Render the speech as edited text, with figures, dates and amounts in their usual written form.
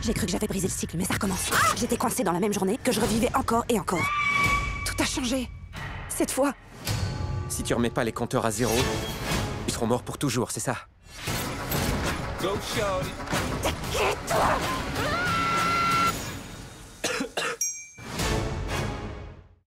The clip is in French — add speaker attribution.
Speaker 1: J'ai cru que j'avais brisé le cycle, mais ça recommence. J'étais coincée dans la même journée que je revivais encore et encore. Tout a changé. Cette fois.
Speaker 2: Si tu remets pas les compteurs à zéro, ils seront morts pour toujours, c'est ça?
Speaker 3: Go, shorty.
Speaker 1: Et toi?